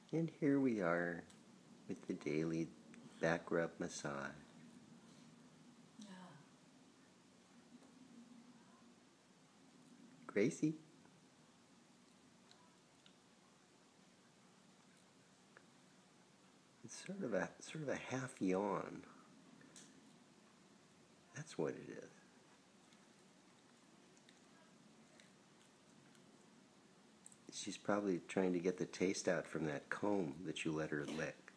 And here we are with the daily back rub massage. Gracie. It's sort of a half yawn. That's what it is. She's probably trying to get the taste out from that comb that you let her lick.